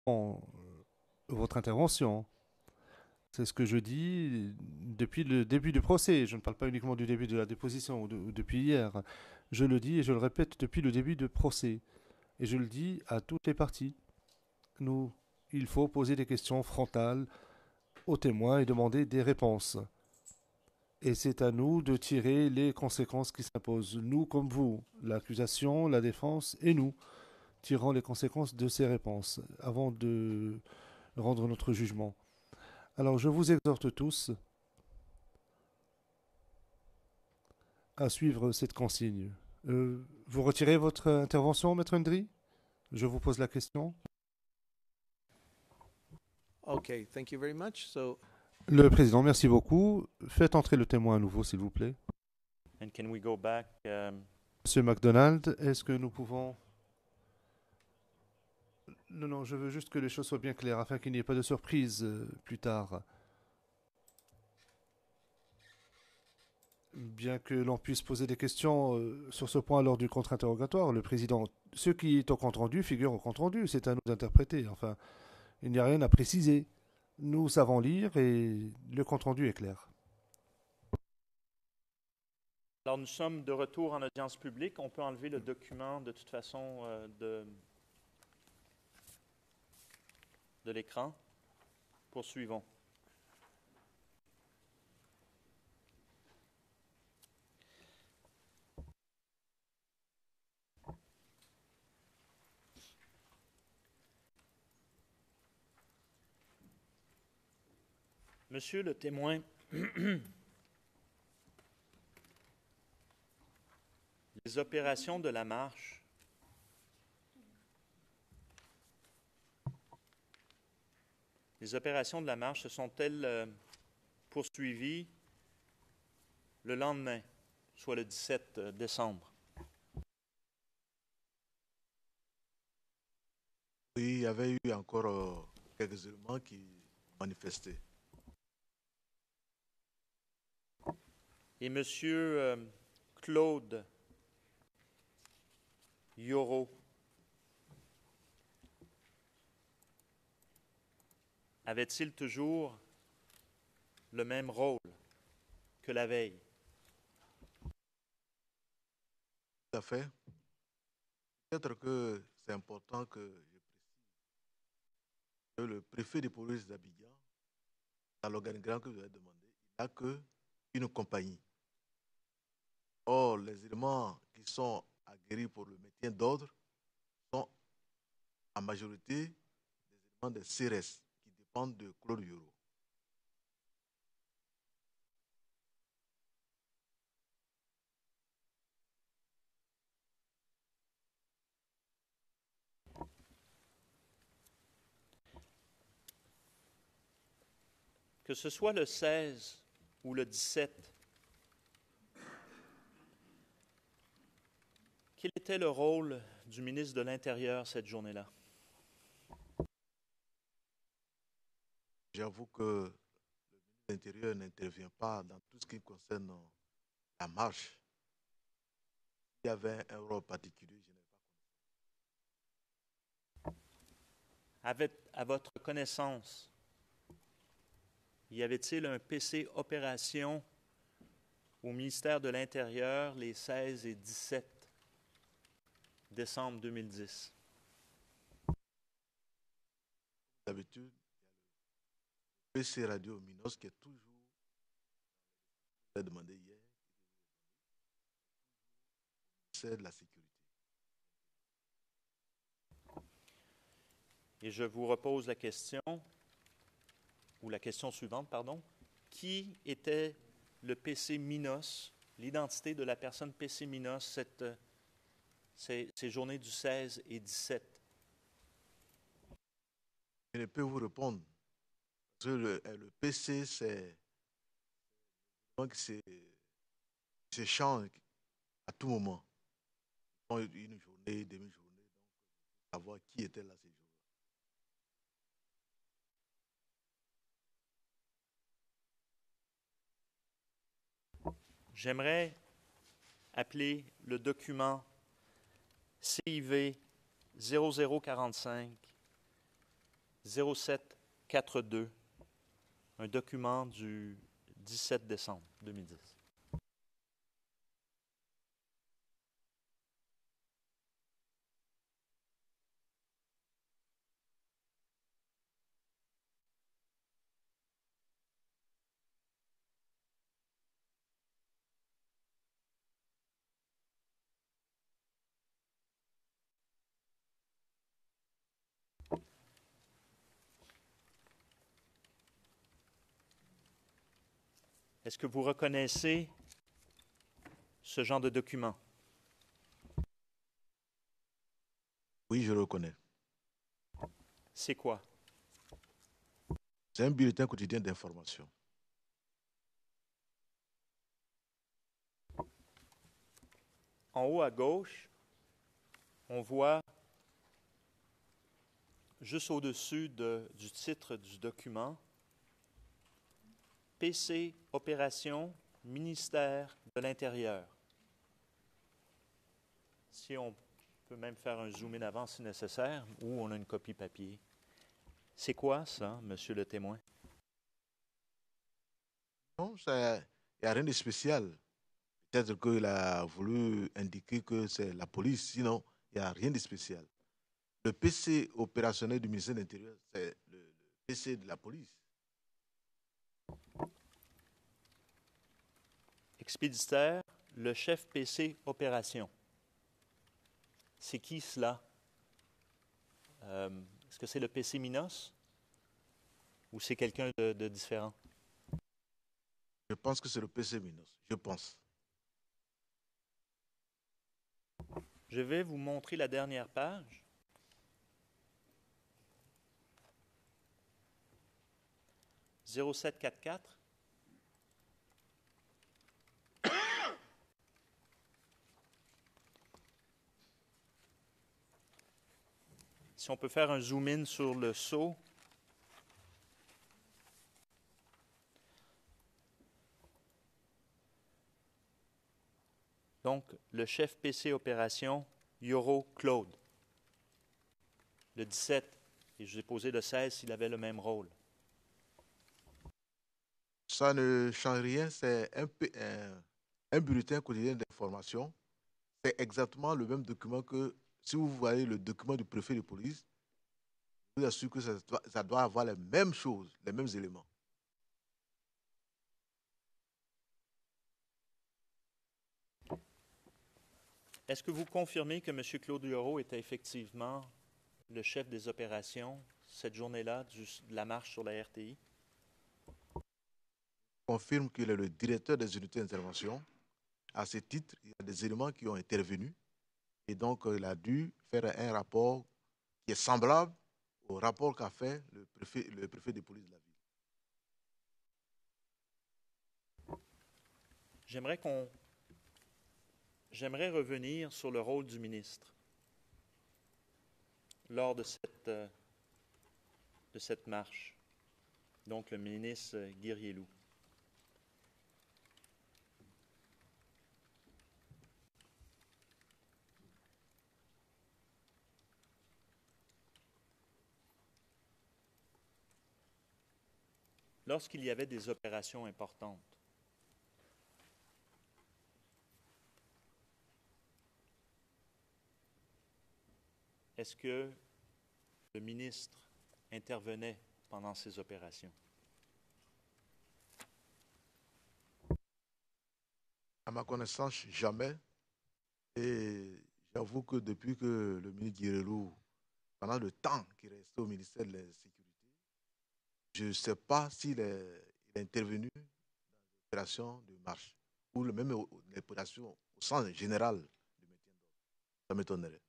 votre intervention. C'est ce que je dis depuis le début du procès. Je ne parle pas uniquement du début de la déposition ou depuis hier. Je le dis et je le répète depuis le début du procès. Et je le dis à toutes les parties. Nous, il faut poser des questions frontales aux témoins et demander des réponses. Et c'est à nous de tirer les conséquences qui s'imposent. Nous comme vous, l'accusation, la défense et nous tirons les conséquences de ces réponses avant de rendre notre jugement. Alors je vous exhorte tous à suivre cette consigne. Vous retirez votre intervention, Maître Ndri? Je vous pose la question. Okay, thank you very much. So, Le président, merci beaucoup. Faites entrer le témoin à nouveau, s'il vous plaît. And can we go back? Monsieur MacDonald, est-ce que nous pouvons... Non, non, je veux juste que les choses soient bien claires afin qu'il n'y ait pas de surprise plus tard. Bien que l'on puisse poser des questions sur ce point lors du contre-interrogatoire, le président, ce qui est au compte-rendu figure au compte-rendu, c'est à nous d'interpréter. Enfin, il n'y a rien à préciser. Nous savons lire et le compte-rendu est clair. Alors, nous sommes de retour en audience publique. On peut enlever le document de toute façon de l'écran. Poursuivons. Monsieur le témoin, les opérations de la marche se sont-elles poursuivies le lendemain, soit le 17 décembre? Oui, il y avait eu encore quelques éléments qui manifestaient. Et Monsieur Claude Yoro avait-il toujours le même rôle que la veille? Tout à fait. Peut-être que c'est important que je précise que le préfet de police d'Abidjan, dans l'organigramme que vous avez demandé, il n'a qu'une compagnie. Or, les éléments qui sont aguerris pour le maintien d'ordre sont en majorité des éléments des CRS qui dépendent de Claude Yoro. Que ce soit le 16 ou le 17, quel était le rôle du ministre de l'Intérieur cette journée-là? J'avoue que le ministre de l'Intérieur n'intervient pas dans tout ce qui concerne la marche. Il y avait un rôle particulier, je n'ai pas. À votre connaissance, y avait-il un PC opération au ministère de l'Intérieur les 16 et 17 décembre 2010? D'habitude, il y a le PC Radio Minos qui est toujours, je l'ai demandé hier, c'est de la sécurité. Et je vous repose la question, ou la question suivante, pardon. Qui était le PC Minos, l'identité de la personne PC Minos, ces journées du 16 et 17? Je ne peux vous répondre. Parce que le PC, c'est donc c'est change à tout moment. Une journée, demi-journée, donc savoir qui était là ces jours. J'aimerais appeler le document CIV 0045 0742, un document du 17 décembre 2010. Est-ce que vous reconnaissez ce genre de document? Oui, je le reconnais. C'est quoi? C'est un bulletin quotidien d'information. En haut à gauche, on voit juste au-dessus du titre du document, PC Opération Ministère de l'Intérieur. Si on peut même faire un zoom in avant si nécessaire, ou on a une copie papier. C'est quoi ça, monsieur le témoin? Non, il n'y a rien de spécial. Peut-être qu'il a voulu indiquer que c'est la police, sinon il n'y a rien de spécial. Le PC opérationnel du ministère de l'Intérieur, c'est le PC de la police. Expéditeur, le chef PC Opération. C'est qui cela? Est-ce que c'est le PC Minos? Ou c'est quelqu'un de différent? Je pense que c'est le PC Minos. Je pense. Je vais vous montrer la dernière page. « 0744. Si on peut faire un zoom in sur le sceau. Donc, le chef PC Opération, Yoro Claude. Le 17, et je vous ai posé le 16 s'il avait le même rôle. Ça ne change rien, c'est un bulletin quotidien d'information. C'est exactement le même document que, si vous voyez le document du préfet de police, je vous assure que ça doit avoir les mêmes choses, les mêmes éléments. Est-ce que vous confirmez que M. Claude Yoro était effectivement le chef des opérations cette journée-là de la marche sur la RTI? Je confirme qu'il est le directeur des unités d'intervention. À ce titre, il y a des éléments qui ont intervenu et donc il a dû faire un rapport qui est semblable au rapport qu'a fait le préfet de police de la ville. J'aimerais revenir sur le rôle du ministre lors de cette marche. Donc, le ministre Guirielou. Lorsqu'il y avait des opérations importantes, est-ce que le ministre intervenait pendant ces opérations? À ma connaissance, jamais. Et j'avoue que depuis que le ministre Guirelou, pendant le temps qu'il restait au ministère de la Sécurité, je ne sais pas s'il est intervenu dans l'opération de marche ou même l'opération au sens général du maintien d'ordre. Ça m'étonnerait.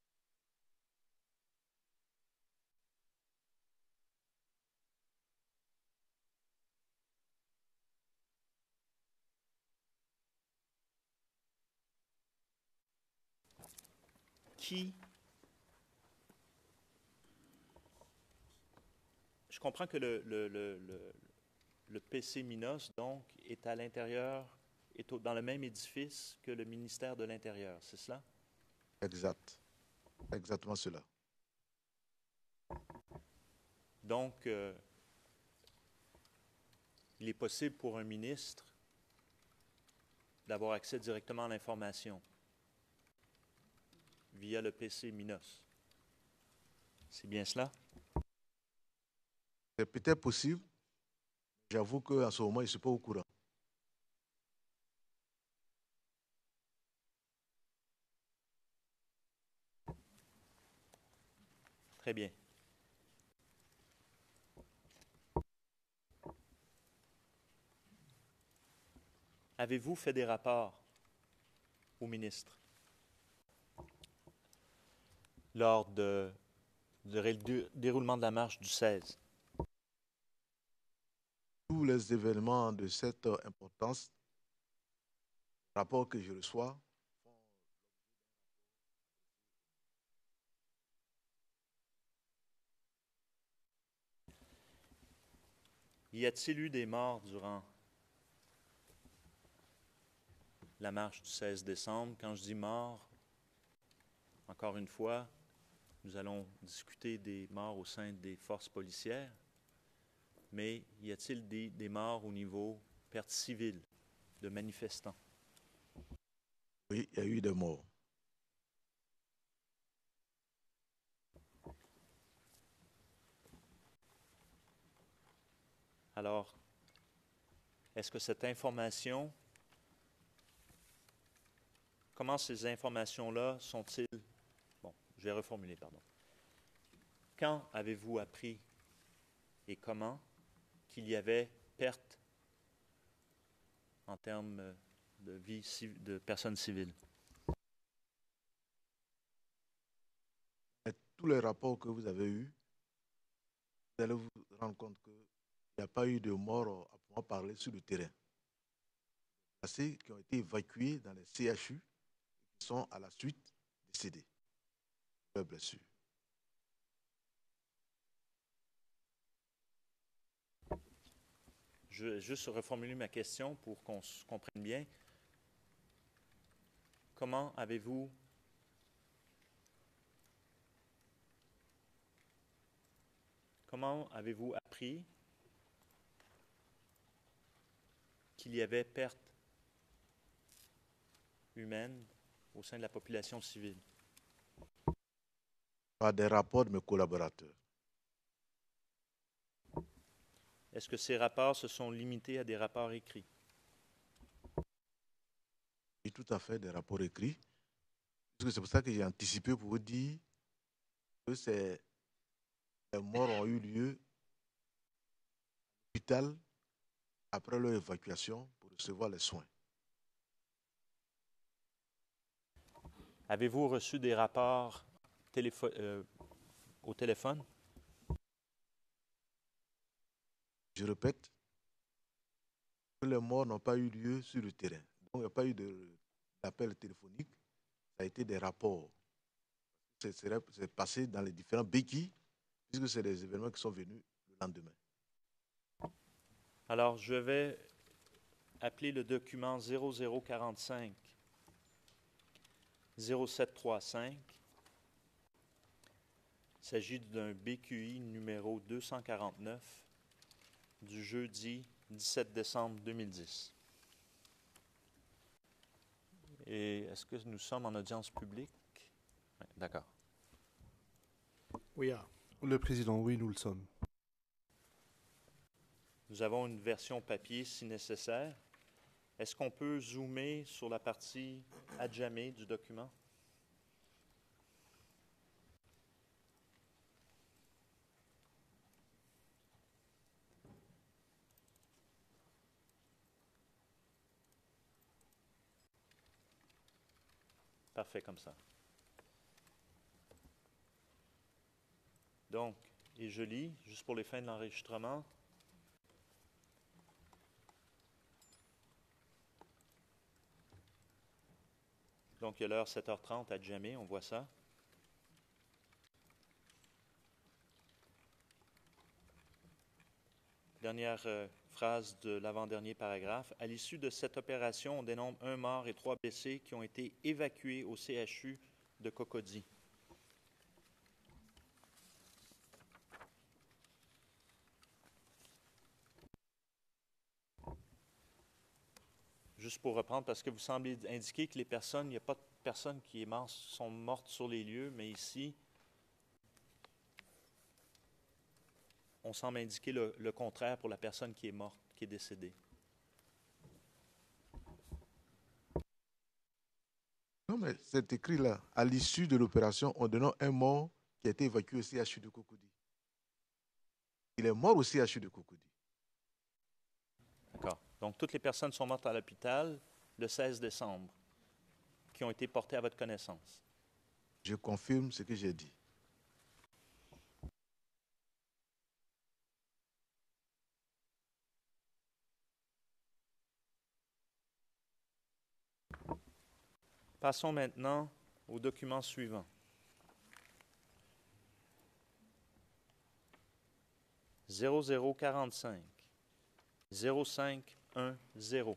Je comprends que le PC Minos, donc, est à l'intérieur, dans le même édifice que le ministère de l'Intérieur, c'est cela? Exact. Exactement cela. donc, il est possible pour un ministre d'avoir accès directement à l'information via le PC Minos. C'est bien cela? C'est peut-être possible. J'avoue qu'en ce moment, je ne suis pas au courant. Très bien. Avez-vous fait des rapports au ministre lors du déroulement de la marche du 16? Tous les événements de cette importance, les rapports que je reçois, Y a-t-il eu des morts durant la marche du 16 décembre? Quand je dis morts, encore une fois, nous allons discuter des morts au sein des forces policières, mais y a-t-il des morts au niveau perte civile de manifestants? oui, il y a eu des morts. Alors, est-ce que cette information, comment ces informations-là sont-ils... Bon, je vais reformuler, pardon. Quand avez-vous appris et comment qu'il y avait perte en termes de vie de personnes civiles? Et tous les rapports que vous avez eus, vous allez vous rendre compte qu'il n'y a pas eu de morts à pouvoir parler sur le terrain. Ceux qui ont été évacués dans les CHU et qui sont à la suite décédés de leurs blessures. Je vais juste reformuler ma question pour qu'on comprenne bien. Comment avez-vous appris qu'il y avait perte humaine au sein de la population civile? Par des rapports de mes collaborateurs. Est-ce que ces rapports se sont limités à des rapports écrits? Oui, tout à fait, des rapports écrits. C'est pour ça que j'ai anticipé pour vous dire que les morts ont eu lieu à l'hôpital après leur évacuation pour recevoir les soins. Avez-vous reçu des rapports au téléphone? Je répète que les morts n'ont pas eu lieu sur le terrain. Donc, il n'y a pas eu d'appel téléphonique. Ça a été des rapports. C'est passé dans les différents béquilles, puisque c'est des événements qui sont venus le lendemain. Alors, je vais appeler le document 0045 0735. Il s'agit d'un BQI numéro 249 du jeudi 17 décembre 2010. Et est-ce que nous sommes en audience publique? Oui, d'accord. We are. Le président, oui, nous le sommes. Nous avons une version papier si nécessaire. Est-ce qu'on peut zoomer sur la partie à jamais du document? Parfait comme ça. Donc, et je lis, juste pour les fins de l'enregistrement. Donc, il y a l'heure 7h30 à Djamé, on voit ça. Dernière phrase de l'avant-dernier paragraphe. À l'issue de cette opération, on dénombre 1 mort et 3 blessés qui ont été évacués au CHU de Cocody. juste pour reprendre, parce que vous semblez indiquer que les personnes, il n'y a pas de personnes qui sont mortes sur les lieux, mais ici, on semble indiquer le contraire pour la personne qui est morte, qui est décédée. Non, mais c'est écrit là. À l'issue de l'opération, on donne un mort qui a été évacué au CHU de Cocody. Il est mort au CHU de Cocody. D'accord. Donc, toutes les personnes sont mortes à l'hôpital le 16 décembre, qui ont été portées à votre connaissance. Je confirme ce que j'ai dit. Passons maintenant au document suivant. 0045 0510.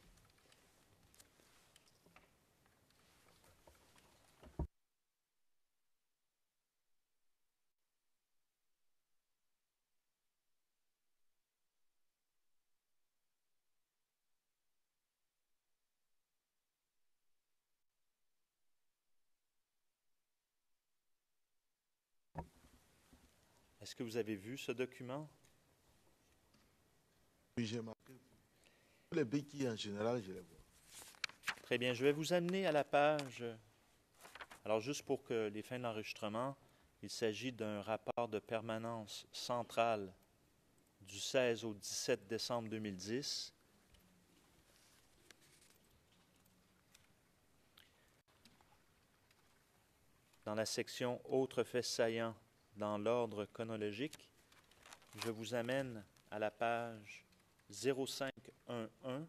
Est-ce que vous avez vu ce document? Oui, j'ai marqué. Les béquilles en général, je les vois. Très bien, je vais vous amener à la page. Alors, juste pour que les fins de l'enregistrement, il s'agit d'un rapport de permanence centrale du 16 au 17 décembre 2010. Dans la section « Autres faits saillants » dans l'ordre chronologique, je vous amène à la page 0511.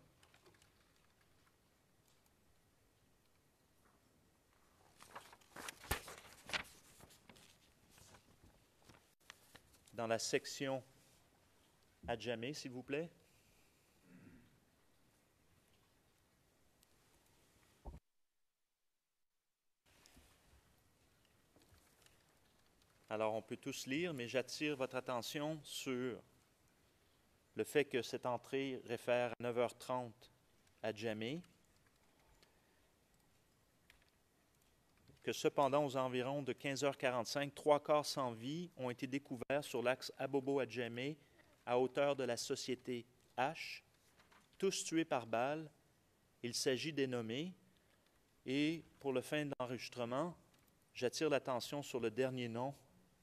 Dans la section « Adjamé », s'il vous plaît. Alors, on peut tous lire, mais j'attire votre attention sur le fait que cette entrée réfère à 9h30 à Djamé, que cependant, aux environs de 15h45, 3 corps sans vie ont été découverts sur l'axe Abobo à Djamé, à hauteur de la société H, tous tués par balle. Il s'agit des nommés. Et pour le fin de l'enregistrement, j'attire l'attention sur le dernier nom,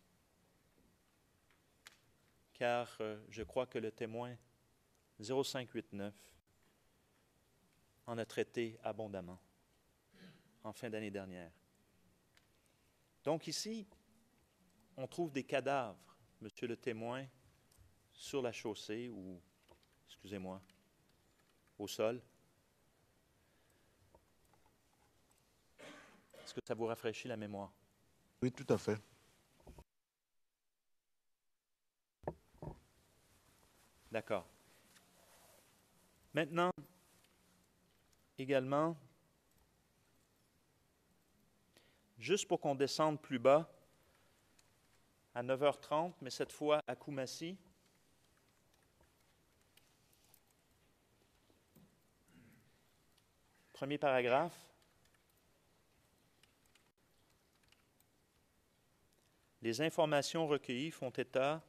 car je crois que le témoin 0589 en a traité abondamment en fin d'année dernière. Donc ici, on trouve des cadavres, monsieur le témoin, sur la chaussée ou, excusez-moi, au sol. Est-ce que ça vous rafraîchit la mémoire? Oui, tout à fait. D'accord. Maintenant, également, juste pour qu'on descende plus bas, à 9h30, mais cette fois à Koumassi, premier paragraphe. Les informations recueillies font état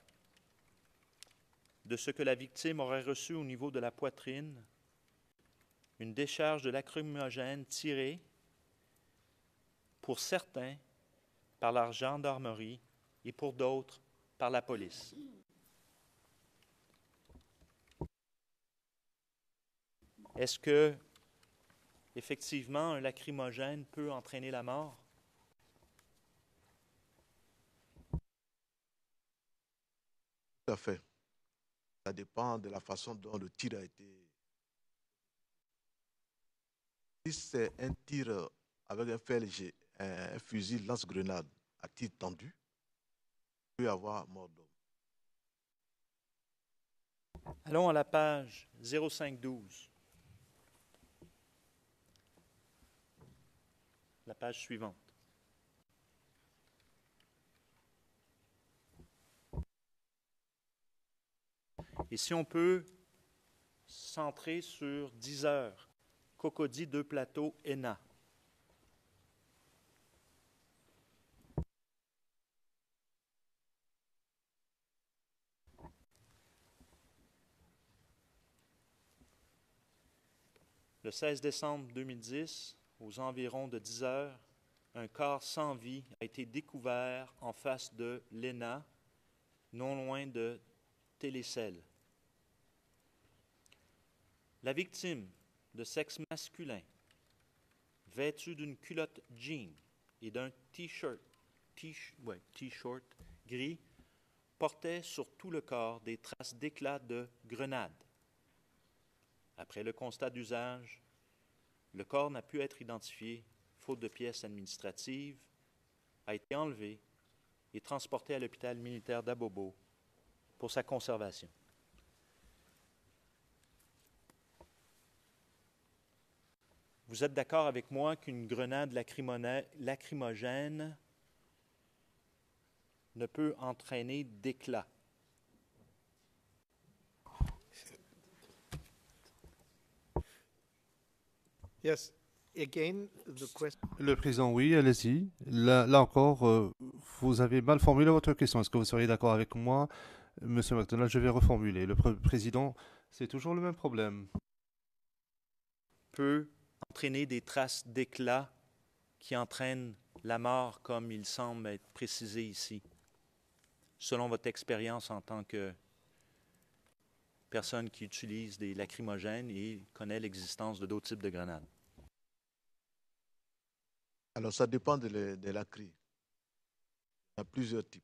de ce que la victime aurait reçu au niveau de la poitrine, une décharge de lacrymogène tirée, pour certains, par la gendarmerie et pour d'autres, par la police. Est-ce que, effectivement, un lacrymogène peut entraîner la mort? Tout à fait. Ça dépend de la façon dont le tir a été. Si c'est un tir avec un FLG, un fusil lance-grenade à tir tendu, il peut y avoir mort d'homme. Allons à la page 0512. La page suivante. Et si on peut centrer sur 10 heures Cocody, Deux Plateaux, ENA. Le 16 décembre 2010, aux environs de 10 heures, un corps sans vie a été découvert en face de l'ENA, non loin de Télécel. La victime, de sexe masculin, vêtue d'une culotte jean et d'un t-shirt gris, portait sur tout le corps des traces d'éclats de grenades. Après le constat d'usage, le corps n'a pu être identifié, faute de pièces administratives, a été enlevé et transporté à l'hôpital militaire d'Abobo pour sa conservation. Vous êtes d'accord avec moi qu'une grenade lacrymogène ne peut entraîner d'éclats? Yes. Again, the question. Le président, oui, allez-y. Là encore, vous avez mal formulé votre question. Est-ce que vous seriez d'accord avec moi, Monsieur McDonald? Je vais reformuler. Le président, c'est toujours le même problème. Peut entraîner des traces d'éclats qui entraînent la mort, comme il semble être précisé ici, selon votre expérience en tant que personne qui utilise des lacrymogènes et connaît l'existence de d'autres types de grenades? Alors, ça dépend de la cri. Il y a plusieurs types.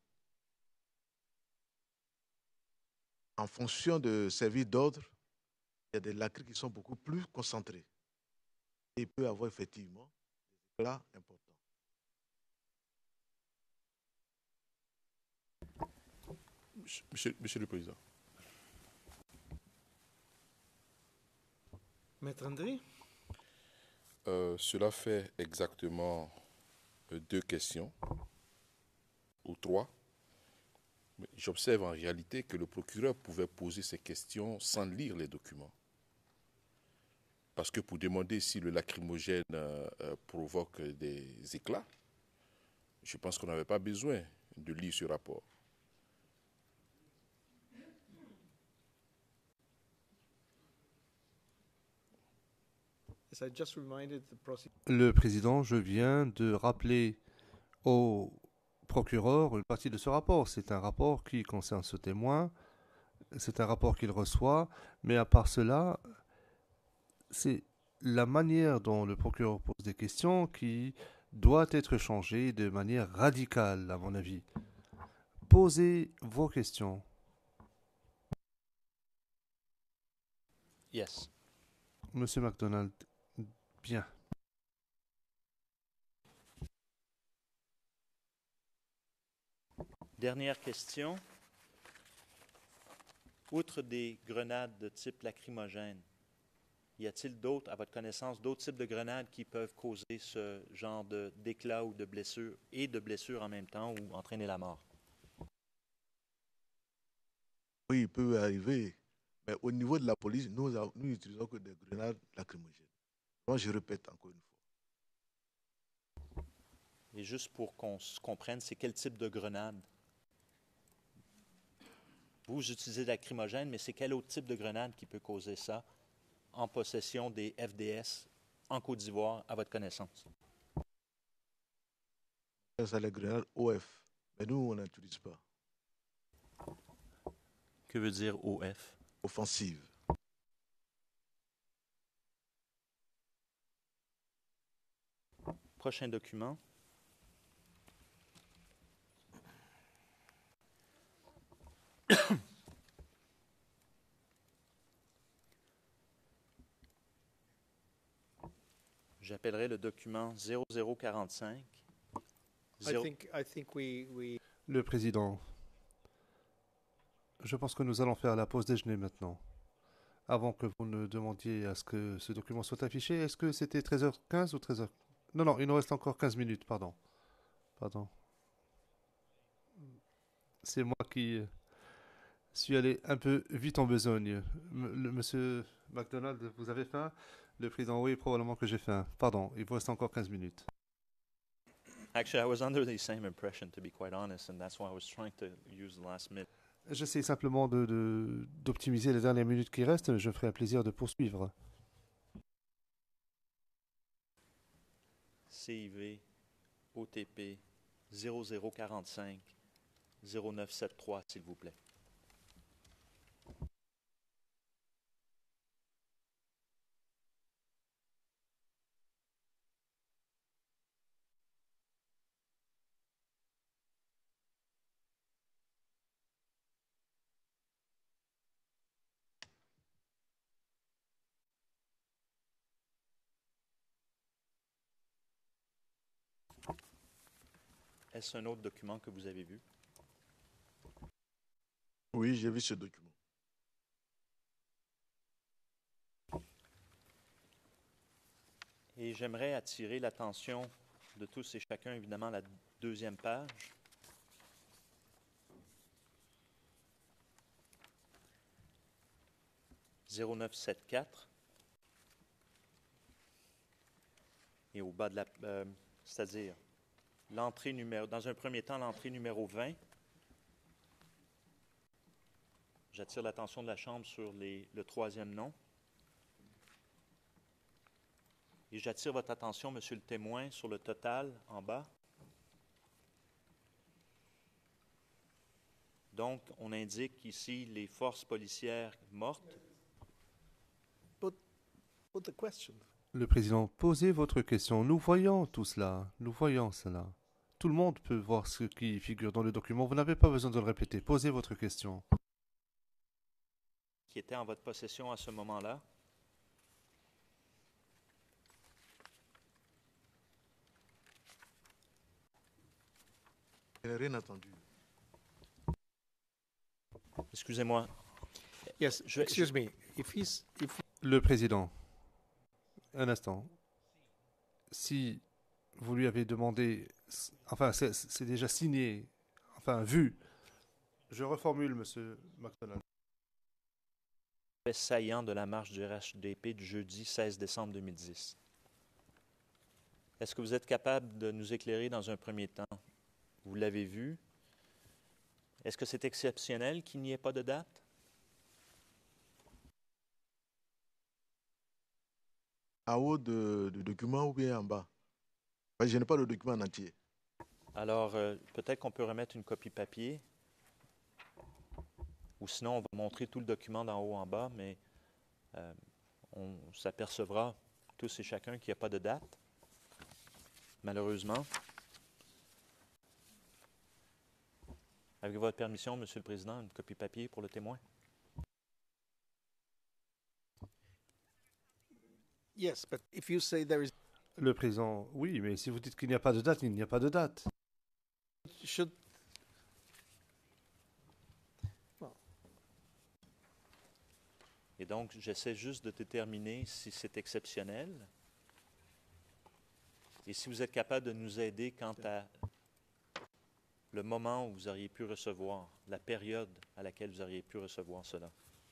En fonction de service d'ordre, il y a des lacrys qui sont beaucoup plus concentrés. Et il peut y avoir effectivement des éclats importants. Monsieur le Président. Maître André? Cela fait exactement 2 questions, ou 3. Mais j'observe en réalité que le procureur pouvait poser ces questions sans lire les documents. Parce que pour demander si le lacrymogène provoque des éclats, je pense qu'on n'avait pas besoin de lire ce rapport. Le président, je viens de rappeler au procureur une partie de ce rapport. C'est un rapport qui concerne ce témoin, c'est un rapport qu'il reçoit, mais à part cela, c'est la manière dont le procureur pose des questions qui doit être changée de manière radicale, à mon avis. Posez vos questions. Yes. Monsieur McDonald, bien. Dernière question. Outre des grenades de type lacrymogène, y a-t-il d'autres, à votre connaissance, d'autres types de grenades qui peuvent causer ce genre d'éclat ou de blessure, et de blessure en même temps, ou entraîner la mort? Oui, il peut arriver. Mais au niveau de la police, nous n'utilisons que des grenades lacrymogènes. Donc, je répète encore une fois. Et juste pour qu'on se comprenne, c'est quel type de grenade? Vous utilisez de lacrymogène, mais c'est quel autre type de grenade qui peut causer ça en possession des FDS en Côte d'Ivoire, à votre connaissance? C'est les grenades OF. Mais nous, on n'utilise pas. Que veut dire OF? Offensive. Prochain document. J'appellerai le document 0045. I think we... Le président, je pense que nous allons faire la pause déjeuner maintenant. Avant que vous ne demandiez à ce que ce document soit affiché, est-ce que c'était 13h15 ou 13h... Non, il nous reste encore 15 minutes, pardon. C'est moi qui suis allé un peu vite en besogne. Monsieur McDonald, vous avez faim? Le président, oui, probablement que j'ai faim. Pardon, il vous reste encore 15 minutes. Actually, I was under the same impression, to be quite honest, and that's why I was trying to use the last minute. J'essaie simplement d'optimiser les dernières minutes qui restent, mais je me ferai un plaisir de poursuivre. CIV, OTP, 0045, 0973, s'il vous plaît. Est-ce un autre document que vous avez vu? Oui, j'ai vu ce document. Et j'aimerais attirer l'attention de tous et chacun, évidemment, à la deuxième page. « 0974 » et au bas de la... c'est-à-dire, l'entrée numéro... Dans un premier temps, l'entrée numéro 20. J'attire l'attention de la Chambre sur le troisième nom. Et j'attire votre attention, Monsieur le témoin, sur le total en bas. Donc, on indique ici les forces policières mortes. Put the question. Le président, posez votre question. Nous voyons tout cela. Nous voyons cela. Tout le monde peut voir ce qui figure dans le document. Vous n'avez pas besoin de le répéter. Posez votre question. Qui était en votre possession à ce moment-là. Je n'ai rien entendu. Excusez-moi. Yes, excuse me. Le président, un instant. Si vous lui avez demandé, enfin, c'est déjà signé, enfin, vu. Je reformule, Monsieur McDonald. Fait saillant de la marche du RHDP du jeudi 16 décembre 2010. Est-ce que vous êtes capable de nous éclairer dans un premier temps? Vous l'avez vu. Est-ce que c'est exceptionnel qu'il n'y ait pas de date? En haut du document ou bien en bas? Je n'ai pas le document en entier. Alors, peut-être qu'on peut remettre une copie papier. Ou sinon, on va montrer tout le document d'en haut en bas, mais on s'apercevra tous et chacun qu'il n'y a pas de date, malheureusement. Avec votre permission, Monsieur le Président, une copie papier pour le témoin. Yes, but if you say there is... Le président, oui, mais si vous dites qu'il n'y a pas de date, il n'y a pas de date. Should... Et donc, j'essaie juste de déterminer si c'est exceptionnel et si vous êtes capable de nous aider quant à le moment où vous auriez pu recevoir, la période à laquelle vous auriez pu recevoir cela.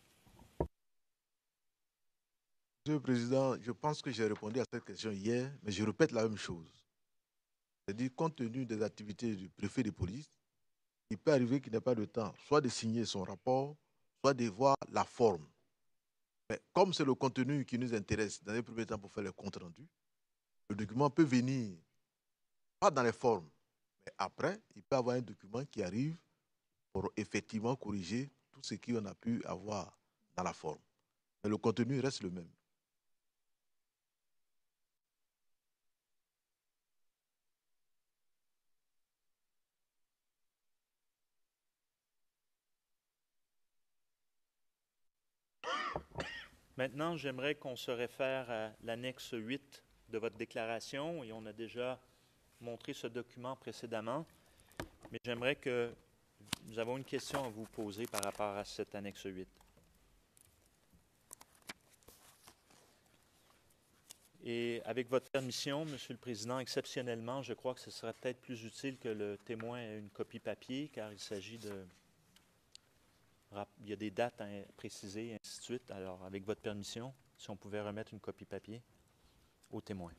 Monsieur le Président, je pense que j'ai répondu à cette question hier, mais je répète la même chose. C'est-à-dire, compte tenu des activités du préfet de police, il peut arriver qu'il n'ait pas de temps, soit de signer son rapport, soit de voir la forme. Mais comme c'est le contenu qui nous intéresse dans les premiers temps pour faire le compte rendu, le document peut venir, pas dans les formes, mais après, il peut y avoir un document qui arrive pour effectivement corriger tout ce qu'on a pu avoir dans la forme. Mais le contenu reste le même. Maintenant, j'aimerais qu'on se réfère à l'annexe 8 de votre déclaration, et on a déjà montré ce document précédemment, mais j'aimerais que nous avons une question à vous poser par rapport à cette annexe 8. Et avec votre permission, Monsieur le Président, exceptionnellement, je crois que ce serait peut-être plus utile que le témoin ait une copie papier, car il s'agit de... Il y a des dates à préciser, et ainsi de suite. Alors, avec votre permission, Si on pouvait remettre une copie papier aux témoins.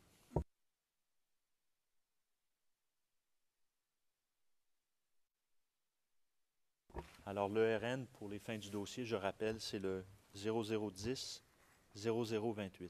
Alors, l'ERN pour les fins du dossier, je rappelle, c'est le 0010 0028.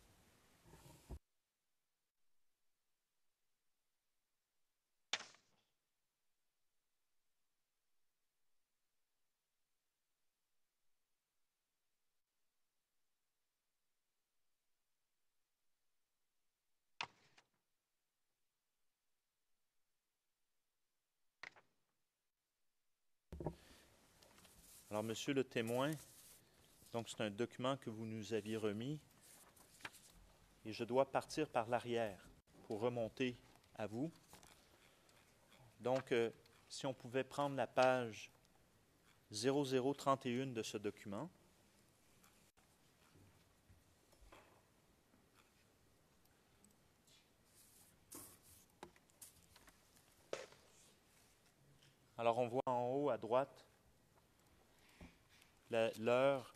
Alors, monsieur le témoin, donc c'est un document que vous nous aviez remis et je dois partir par l'arrière pour remonter à vous. Donc, si on pouvait prendre la page 0031 de ce document. Alors, on voit en haut à droite l'heure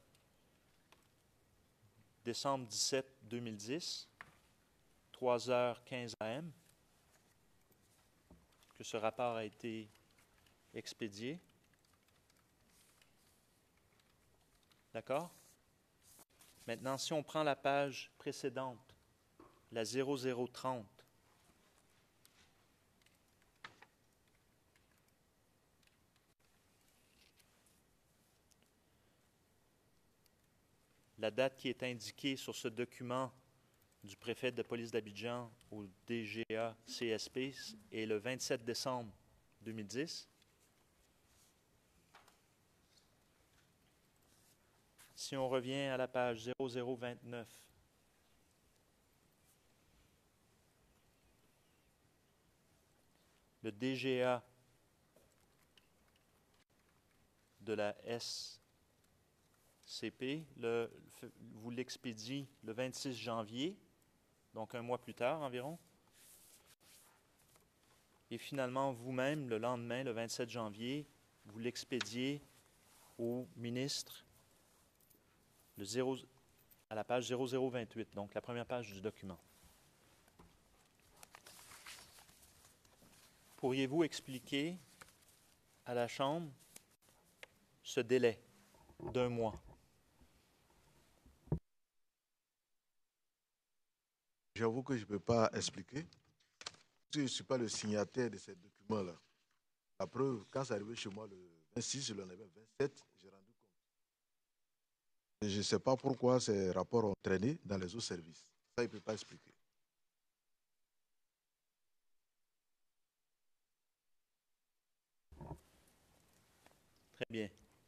décembre 17 2010, 3h15 AM, que ce rapport a été expédié. D'accord? Maintenant, si on prend la page précédente, la 0030, la date qui est indiquée sur ce document du préfet de police d'Abidjan au DGA CSP est le 27 décembre 2010. Si on revient à la page 0029, le DGA de la SCP vous l'expédie le 26 janvier, donc un mois plus tard environ. Et finalement, vous-même, le lendemain, le 27 janvier, vous l'expédiez au ministre à la page 0028, donc la première page du document. Pourriez-vous expliquer à la Chambre ce délai d'1 mois? J'avoue que je ne peux pas expliquer. Je ne suis pas le signataire de ces documents-là. La preuve, quand c'est arrivé chez moi le 26, je l'en avais 27, j'ai rendu compte. Et je ne sais pas pourquoi ces rapports ont traîné dans les autres services. Ça, il ne peut pas expliquer. Très bien.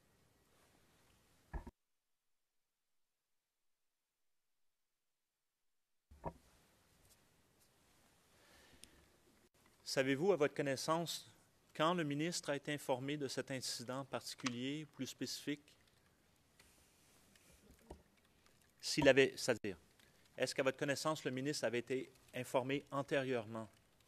Savez-vous, à votre connaissance, quand le ministre a été informé de cet incident particulier, plus spécifique? S'il avait, c'est-à-dire, est-ce qu'à votre connaissance, le ministre avait été informé antérieurement?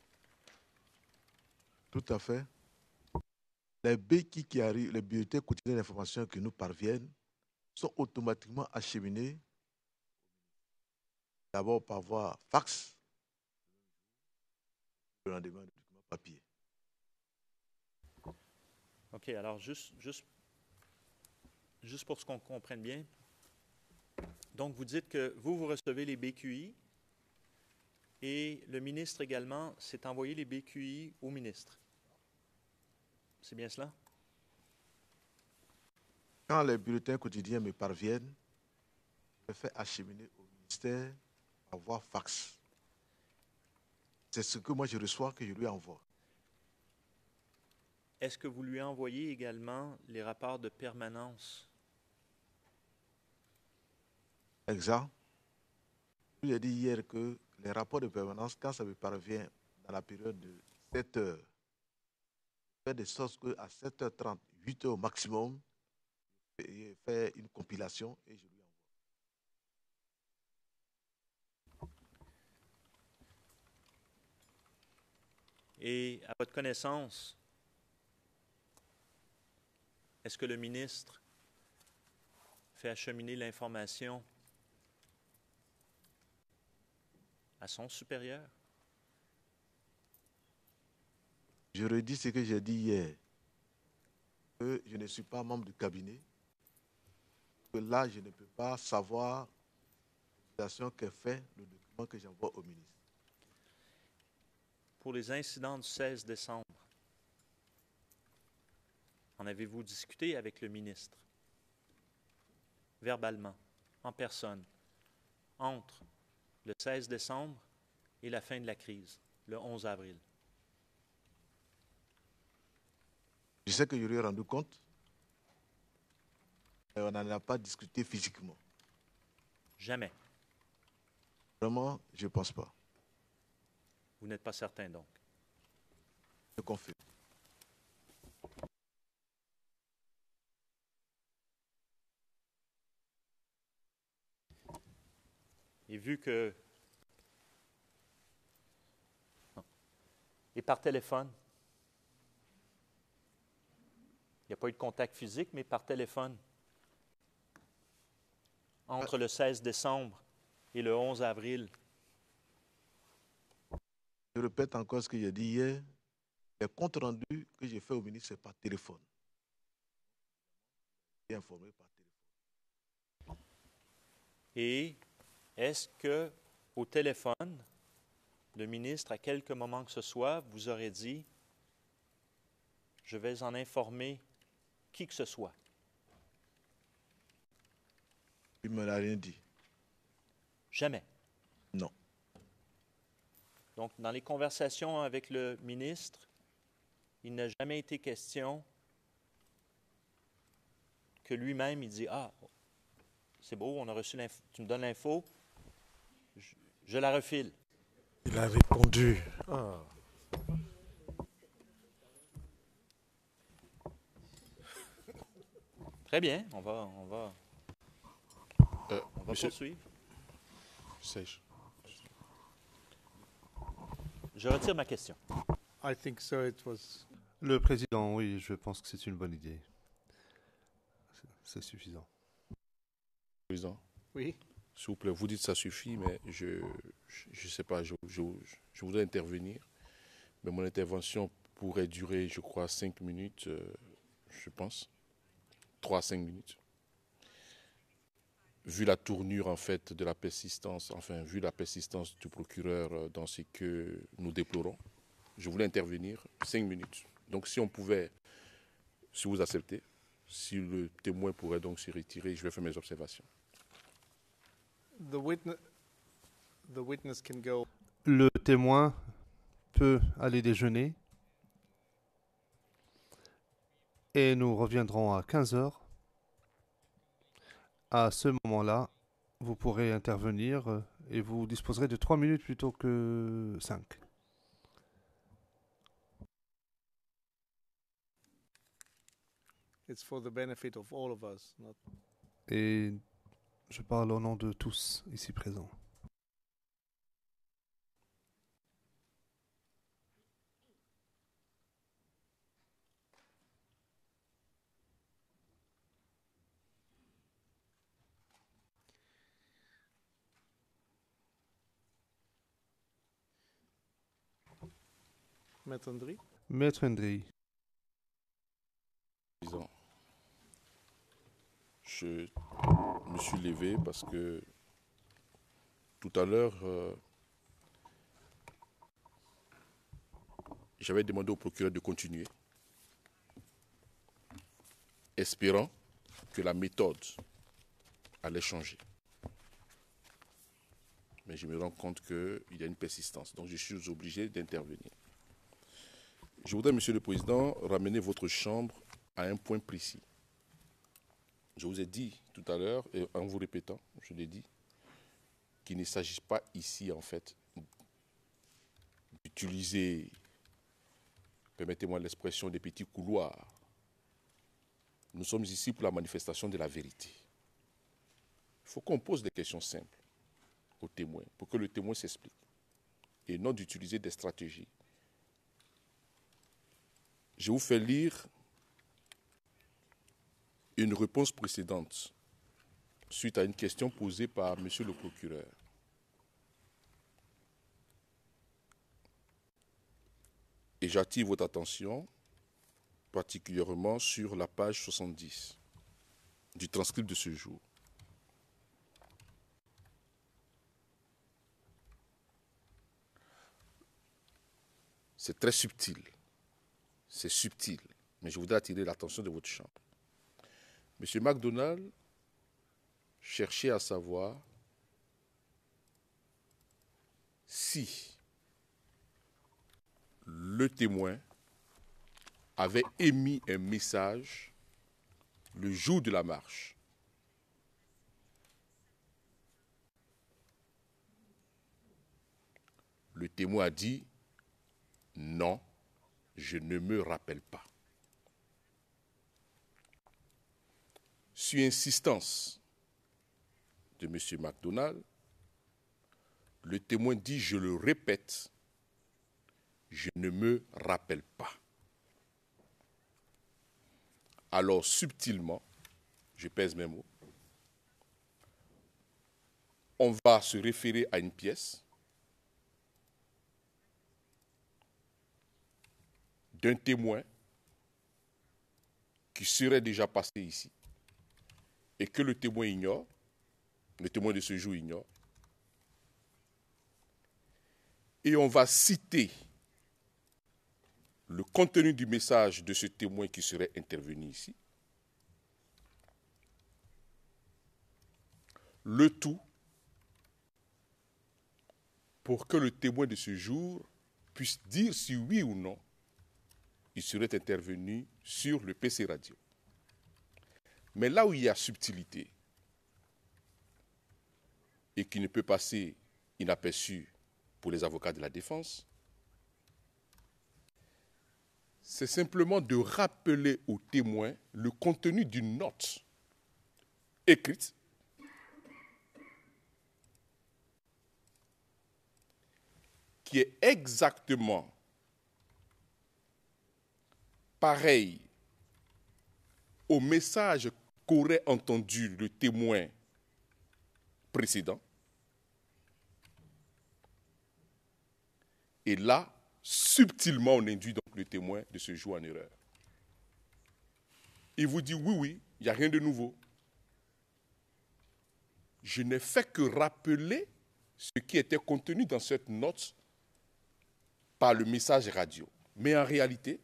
Tout à fait. Les béquilles qui arrivent, les bulletins quotidiens d'information qui nous parviennent, sont automatiquement acheminés d'abord par voie fax, le lendemain du document papier. OK, alors juste pour ce qu'on comprenne bien, donc vous dites que vous recevez les BQI et le ministre également s'est envoyé les BQI au ministre. C'est bien cela? Quand les bulletins quotidiens me parviennent, je les fais acheminer au ministère par voie fax. C'est ce que moi je reçois que je lui envoie. Est-ce que vous lui envoyez également les rapports de permanence? Exact. Je lui ai dit hier que les rapports de permanence, quand ça me parvient dans la période de 7 heures, je fais de sorte qu'à 7h30, 8 heures au maximum, je fais une compilation et je lui envoie. Et à votre connaissance, est-ce que le ministre fait acheminer l'information à son supérieur. Je redis ce que j'ai dit hier, que je ne suis pas membre du cabinet, que là, je ne peux pas savoir l'utilisation qu'est fait le document que j'envoie au ministre. Pour les incidents du 16 décembre, en avez-vous discuté avec le ministre, verbalement, en personne, entre le 16 décembre et la fin de la crise, le 11 avril? Je sais que je lui ai rendu compte, mais on n'en a pas discuté physiquement. Jamais. Vraiment, je ne pense pas. Vous n'êtes pas certain, donc. Je confirme. Et vu que... Non. Et par téléphone? Il n'y a pas eu de contact physique, mais par téléphone. Entre le 16 décembre et le 11 avril. Je répète encore ce que j'ai dit hier. Les comptes rendus que j'ai fait au ministre, c'est par téléphone. Je suis informé par téléphone. Et est-ce que au téléphone, le ministre, à quelque moment que ce soit, vous aurait dit « Je vais en informer qui que ce soit ». Il ne me l'a rien dit. Jamais. Non. Donc, dans les conversations avec le ministre, il n'a jamais été question que lui-même, il dit « Ah, c'est beau, on a reçu l'info, tu me donnes l'info, je la refile. » Il a répondu. Ah. Très bien, on va Monsieur poursuivre. Sèche. Je retire ma question. I think so. It was. Le président, oui, je pense que c'est une bonne idée. C'est suffisant. Président, Oui. s'il vous plaît, vous dites que ça suffit, mais je sais pas, je voudrais intervenir. Mais mon intervention pourrait durer, je crois, 5 minutes, je pense. 3 à 5 minutes. Vu la tournure, en fait, de la persistance, enfin, vu la persistance du procureur dans ce que nous déplorons, je voulais intervenir 5 minutes. Donc, si on pouvait, si vous acceptez, si le témoin pourrait donc se retirer, je vais faire mes observations. The witness can go. Le témoin peut aller déjeuner et nous reviendrons à 15 heures. À ce moment-là, vous pourrez intervenir et vous disposerez de 3 minutes plutôt que 5. It's for the benefit of all of us, not. Et je parle au nom de tous ici présents. Maître Ndri? Maître Ndri, Président, je me suis levé parce que tout à l'heure, j'avais demandé au procureur de continuer, espérant que la méthode allait changer. Mais je me rends compte qu'il y a une persistance, donc je suis obligé d'intervenir. Je voudrais, Monsieur le Président, ramener votre Chambre à un point précis. Je vous ai dit tout à l'heure, et en vous répétant, je l'ai dit, qu'il ne s'agit pas ici, en fait, d'utiliser, permettez-moi l'expression, des petits couloirs. Nous sommes ici pour la manifestation de la vérité. Il faut qu'on pose des questions simples au témoin, pour que le témoin s'explique, et non d'utiliser des stratégies. Je vous fais lire une réponse précédente suite à une question posée par Monsieur le procureur. Et j'attire votre attention particulièrement sur la page 70 du transcript de ce jour. C'est très subtil. C'est subtil. Mais je voudrais attirer l'attention de votre chambre. M. MacDonald cherchait à savoir si le témoin avait émis un message le jour de la marche. Le témoin a dit « Non, je ne me rappelle pas ». Sur insistance de M. MacDonald, le témoin dit « Je le répète, je ne me rappelle pas ». Alors subtilement, je pèse mes mots, on va se référer à une pièce d'un témoin qui serait déjà passé ici et que le témoin ignore, le témoin de ce jour ignore, et on va citer le contenu du message de ce témoin qui serait intervenu ici, le tout pour que le témoin de ce jour puisse dire si oui ou non il serait intervenu sur le PC radio. Mais là où il y a subtilité et qui ne peut passer inaperçu pour les avocats de la défense, c'est simplement de rappeler au témoin le contenu d'une note écrite qui est exactement pareil au message qu'aurait entendu le témoin précédent. Et là, subtilement, on induit donc le témoin de ce jour en erreur. Il vous dit oui, il n'y a rien de nouveau. Je n'ai fait que rappeler ce qui était contenu dans cette note par le message radio. Mais en réalité,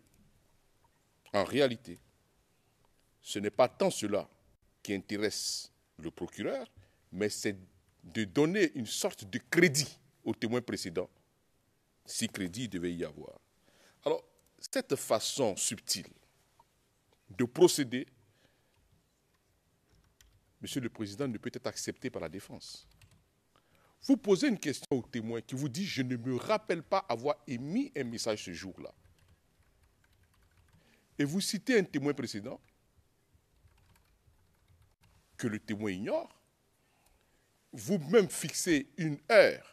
ce n'est pas tant cela qui intéresse le procureur, mais c'est de donner une sorte de crédit au témoin précédent, si crédit il devait y avoir. Alors, cette façon subtile de procéder, Monsieur le Président, ne peut être acceptée par la défense. Vous posez une question au témoin qui vous dit « Je ne me rappelle pas avoir émis un message ce jour-là ». Et vous citez un témoin précédent que le témoin ignore. Vous-même fixez une heure.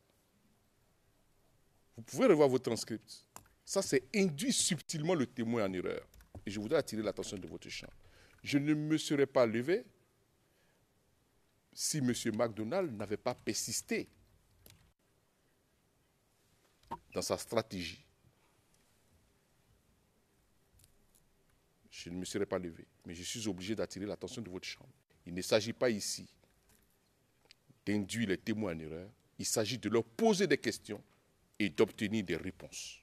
Vous pouvez revoir votre transcript. Ça, c'est induit subtilement le témoin en erreur. Et je voudrais attirer l'attention de votre chambre. Je ne me serais pas levé si M. MacDonald n'avait pas persisté dans sa stratégie. Je ne me serais pas levé, mais je suis obligé d'attirer l'attention de votre chambre. Il ne s'agit pas ici d'induire les témoins en erreur, il s'agit de leur poser des questions et d'obtenir des réponses.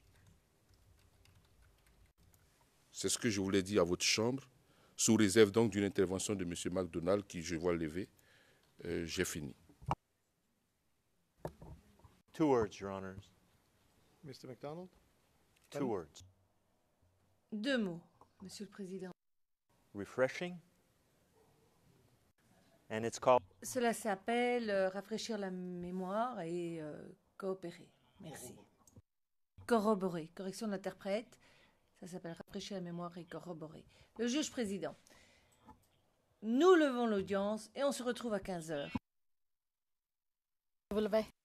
C'est ce que je voulais dire à votre chambre, sous réserve donc d'une intervention de M. MacDonald qui je vois lever. J'ai fini. 2 words, Your Honors. Mr. MacDonald? 2 words. 2 mots, Monsieur le Président. Refreshing. And it's called... Cela s'appelle rafraîchir la mémoire et coopérer. Merci. Corroborer. Correction de l'interprète. Ça s'appelle rafraîchir la mémoire et corroborer. Le juge président. Nous levons l'audience et on se retrouve à 15h. Vous levez.